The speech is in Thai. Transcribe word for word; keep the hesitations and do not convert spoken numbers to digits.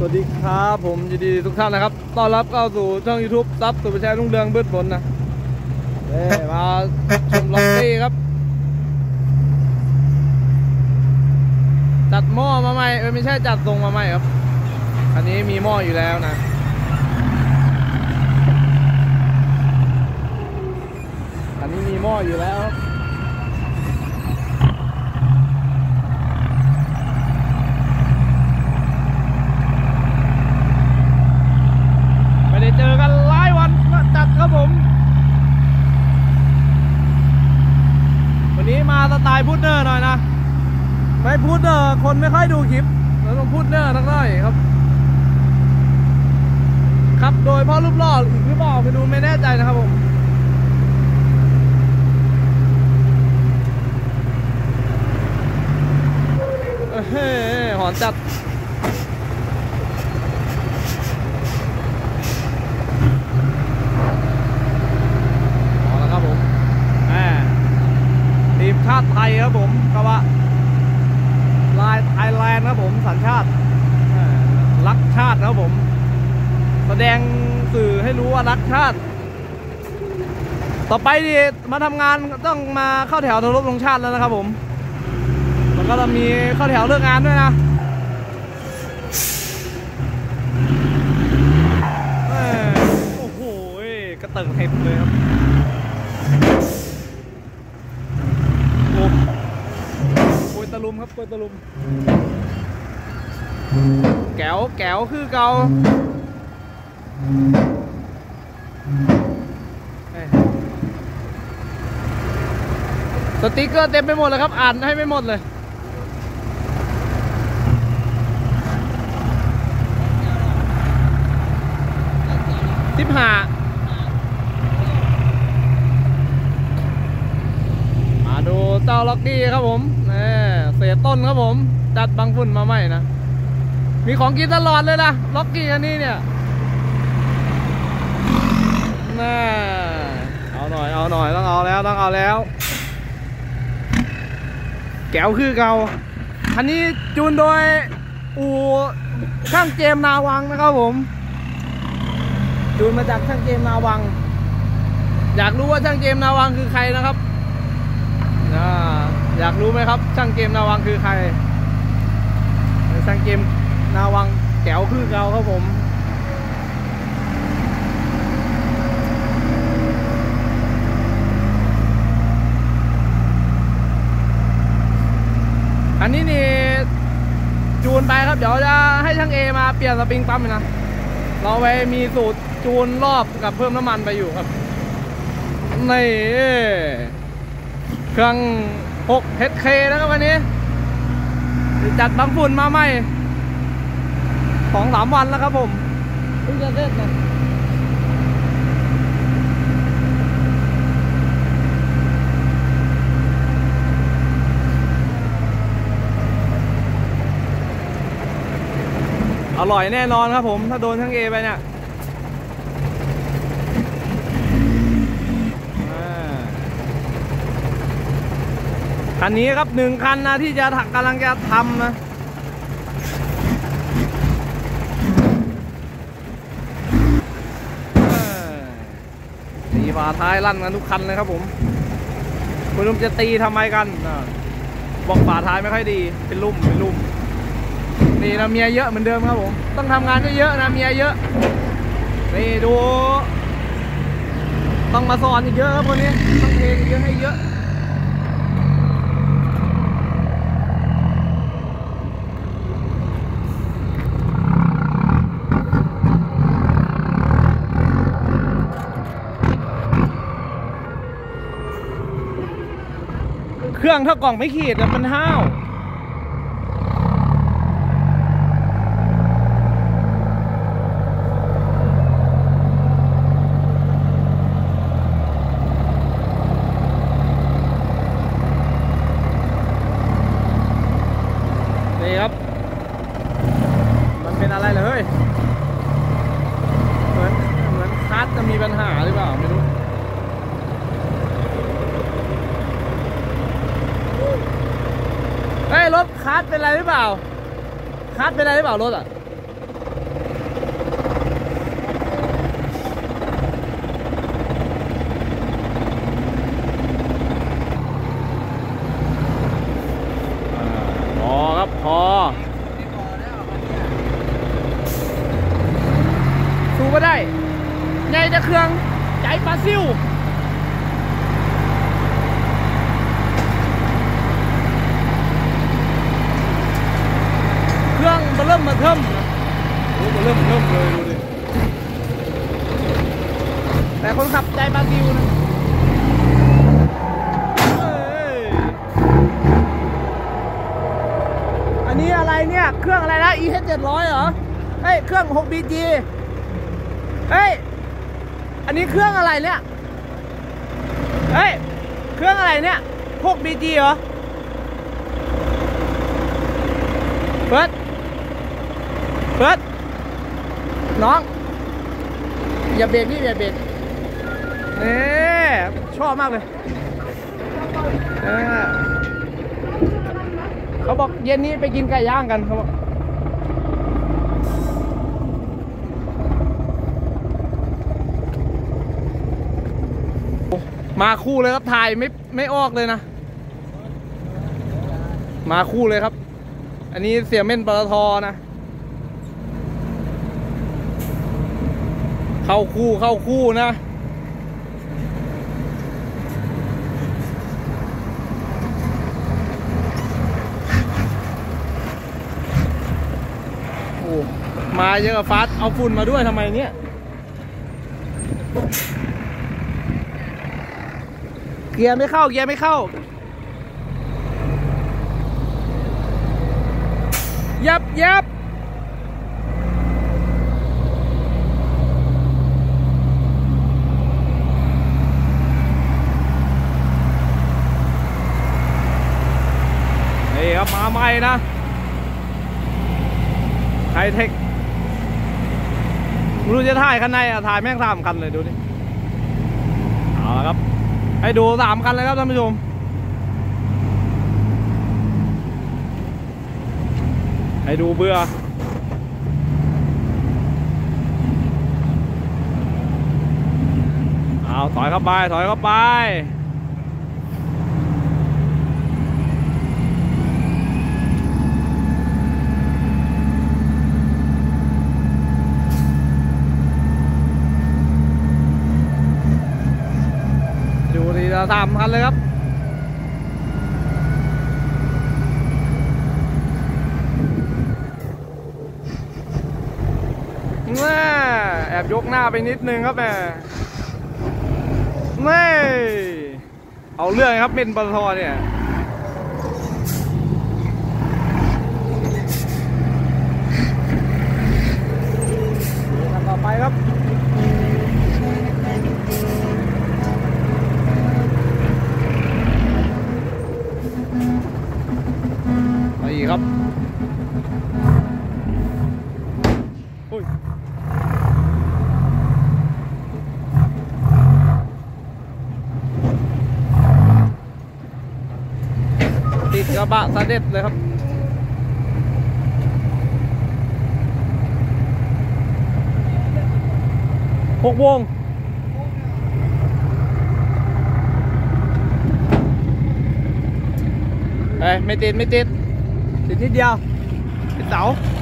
วัสดีครับผมยินดีทุกท่านนะครับต้อนรับเข้าสู่ช่อง ยูทูบ ซับสุภชัยรุ่งเรืองเบื้องบนนะเอ้มาชมล็อกซี่ครับจัดหม้อมาใหม่เออไม่ใช่จัดทรงมาใหม่ครับอันนี้มีหม้ออยู่แล้วนะอันนี้มีหม้ออยู่แล้วเจอกันหลายวันจัดครับผมวันนี้มาสไตล์พูดเนอร์หน่อยนะไม่พูดเนอร์คนไม่ค่อยดูคลิปเราต้องพูดเนอร์สักหน่อยครับครับโดยพ่อรูปหล่ออีกหรือเปล่าไปดูไม่แน่ใจนะครับผมเฮ้ยหอนจัดทีมชาติไทยครับผมกระบะลายไทยแลนด์ครับผมสัญชาติรักชาติครับผมแสดงสื่อให้รู้ว่ารักชาติต่อไปดิมาทำงานต้องมาเข้าแถวเคารพธงชาติแล้วนะครับผมแล้วก็จะมีเข้าแถวเลิกงานด้วยนะโอ้โหกระเติ่งเห็ดเลยครับโกยตะลุมครับโกยตะลุมแก้วแก้วคือเกาสติ๊กเกอร์เต็มไปหมดเลยครับอ่านให้ไม่หมดเลยสิบห้ามาดูเจ้าล็อกกี้ครับผมเศษต้นครับผมจัดบังฝุ่นมาใหม่นะมีของกินตลอดเลยนะล็อกกี้อันนี้เนี่ยน่าเอาหน่อยเอาหน่อยต้องเอาแล้วต้องเอาแล้วแก้วคือเก่าอันนี้จูนโดยอู่ช่างเจมนาวังนะครับผมจูนมาจากช่างเจมนาวังอยากรู้ว่าช่างเจมนาวังคือใครนะครับอยากรู้ไหมครับช่างเกมนาวังคือใครช่างเกมนาวังแก้วคือเก่าครับผมอันนี้นี่จูนไปครับเดี๋ยวจะให้ช่างเอมาเปลี่ยนสปริงปั๊มนะเราไปมีสูตรจูนรอบกับเพิ่มน้ำมันไปอยู่ครับนี่เครื่องหก เอช เค นะครับวันนี้จัดบังฝุ่นมาใหม่สองสามวันแล้วครับผมเพิ่งจะเสร็จนะอร่อยแน่นอนครับผมถ้าโดนทั้งเอไปเนี่ยคันนี้ครับหนึ่งคันนะที่จะกำลังจะทำนะตีฝาท้ายลั่นกันทุกคันเลยครับผมคุณลุงจะตีทำไมกันบอกฝาท้ายไม่ค่อยดีเป็นลุ่มเป็นลุ่มนี่นะเมียเยอะเหมือนเดิมครับผมต้องทำงานเยอะๆนะเมียเยอะนี่ดูต้องมาสอนอีกเยอะครับคนนี้ต้องเทรนเยอะให้เยอะเครื่องถ้ากล่องไม่ขีดมันห้าวนี่ครับมันเป็นอะไรเลยเหมือนเหมือนคัสจะมีปัญหาหรือเปล่าไม่รู้ เฮ้ยรถคัสเป็นไรหรือเปล่าคัสเป็นไรหรือเปล่ารถอ่ะก็ได้ไงจะเครื่องใจปลาซิวเครื่องมาเริ่มมาเทิมโอ้มาเริ่มมาเทิมเลยดูดิแต่คนขับใจปลาซิวนะอันนี้อะไรเนี่ยเครื่องอะไรนะ อี เอช เจ็ดร้อยเหรอเฮ้ยเครื่อง หก บี จี เฮ้ยอันนี้เครื่องอะไรเนี่ยเฮ้ยเครื่องอะไรเนี่ย หก บี จี เหรอเฟิร์สเฟิร์สน้องอย่าเบรกนี่อย่าเบรกนี่ชอบมากเลยเออเขาบอกเย็นนี้ไปกินไก่ย่างกันเขาบอกมาคู่เลยครับถ่ายไม่ไม่ออกเลยนะมาคู่เลยครับอันนี้เสี่ยเม่นปตท.นะเข้าคู่เข้าคู่นะโอ้มาเยอะฟาสเอาฝุ่นมาด้วยทำไมเนี่ยเกียร์ไม่เข้าเกียร์ไม่เข้ายับยับนี่ครับมาใหม่นะไฮเทคไม่รู้จะถ่ายคันไหนอะถ่ายแม่งสามคันเลยดูดิเอาละครับให้ดูสามคันเลยครับท่านผู้ชมให้ดูเบื่อเอาถอยเข้าไปถอยเข้าไปดูดีละสามคันเลยครับแอบยกหน้าไปนิดนึงครับแม่ไม่เอาเรื่องครับเป็นปตท.เนี่ยต่อไปครับไปอีกครับอุ้ยติดกระบะสะเด็ดเลยครับหกวงเอ้ยไม่ติดไม่ติดติดนิดเดียวติดเสา